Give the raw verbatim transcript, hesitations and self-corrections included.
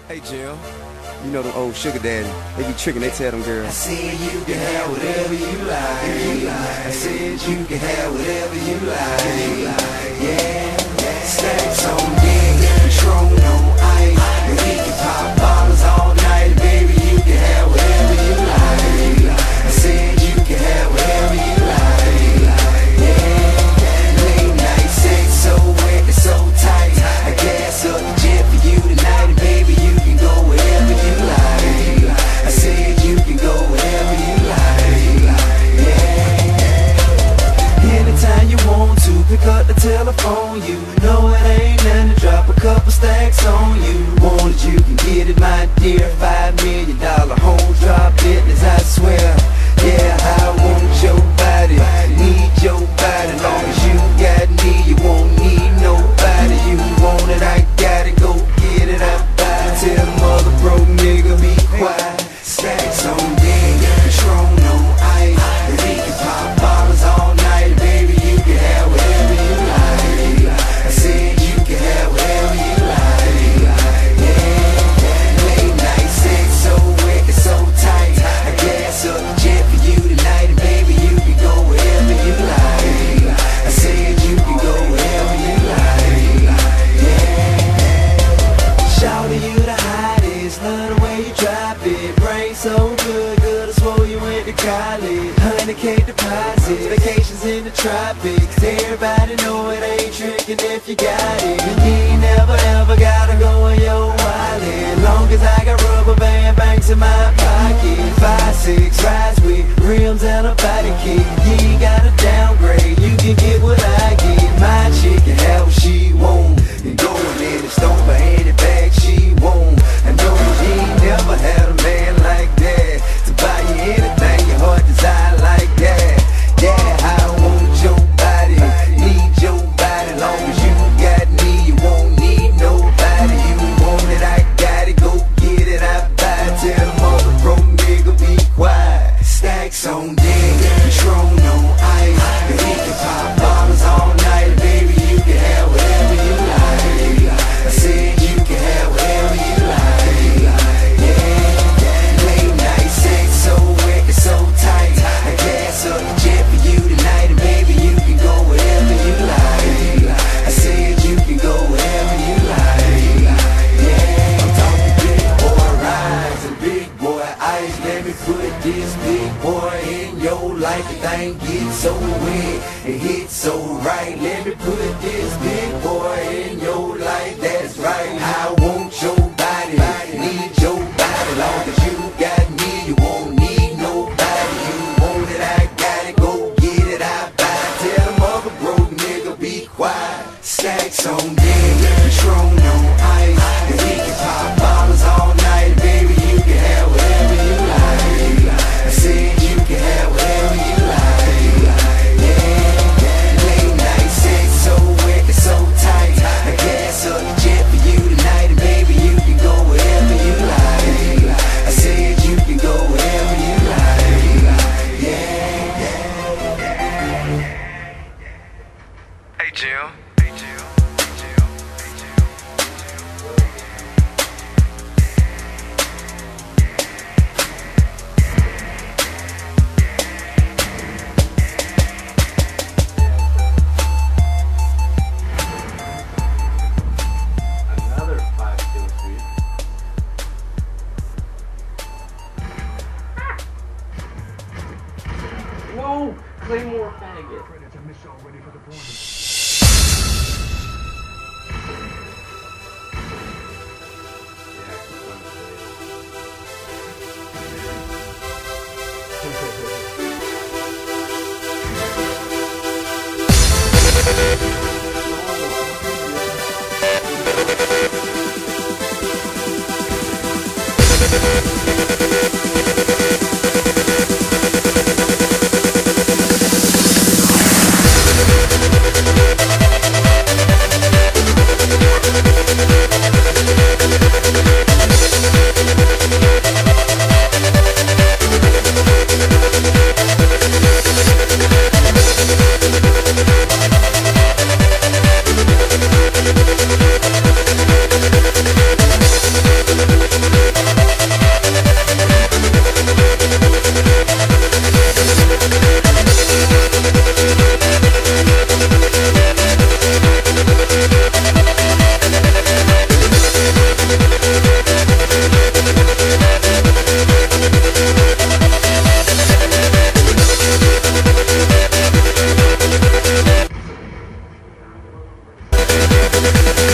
Hey Jim, you know them old sugar daddy, they be tricking, they tell them girls, I said you can have whatever you like. I said you can have whatever you like. Yeah, stacks on deck, Patron on ice, and we can pop bottles all night. Baby, you can have whatever you like. I said you can have whatever you like. Yeah, late night sex so wet and so tight. I gas up the jet for you tonight, and baby, you can go wherever you like. I said you can go wherever you like. Yeah. Anytime you want to, pick up the telephone. You know it ain't nothing to drop a couple stacks on you. Want it, you can get it, my dear. Five million dollar home drop business, I swear. Yeah, I want your body, need your body. Long as you got me, you won't need nobody. You want it, I got it, go get it, I buy it. Tell the mother broke nigga be quiet. Stacks on deck, Patron on ice, and we can pop bottles all night. Baby, you can have whatever you like. I said you can have whatever you like. Yeah, late night sex so wet and so tight. I gas up the jet for you tonight, and baby, you can go wherever you like. I said you can go wherever you like. Yeah, shouting you the hottest, love the way you drop it. Brain so good, good I swore you went to college. Hundred K deposits, vacations in the tropics. Everybody know it ain't tricking if you got it. You ain't never ever gotta go in your wallet. Long as I got rubber band banks in my pocket. Five, six rides with rims and a body kit. You ain't gotta downgrade, you can get what I get. My chick can have what she want, and go in the store for any bag she want. I know you ain't never had a man like that to buy you anything your heart desire like that. Yeah, I want your body, need your body. Long as you got me, you won't need nobody. You want it, I got it, go get it, I buy it. Tell the mother broke nigga be quiet. Stacks on deck, Patron on ice, and we can pop bottles all night. Baby, you can have whatever you like. I said you can have whatever you like. Yeah, late night sex so wet and so tight. I gas up the jet for you tonight, and baby, you can go wherever you like. I said you can go wherever you like. Yeah, I'm talking big boy rides and big boy ice. Let me put this big boy in your life. The thing gets so wet and hits so right. Let me put this big boy in your life. That's right. I want your body, need your body. Long as you got me, you won't need nobody. You want it, I got it, go get it, I buy it. Tell the mother broke nigga be quiet. Stacks on deck, Patron on ice, and we can pop bottles all night. Baby, you can have whatever you like. I said you can have whatever you like. Yeah, late night sex so wet and so tight. I gas up the jet for you tonight, and baby, you can go wherever you like. I said you can go wherever you like. Yeah. Hey Jim. Hey Jim. Hey Jim. Hey Jim. Another five kill sweep. Whoa! Claymore faggot. Predator missile ready for deployment. We'll be right back. Claymore.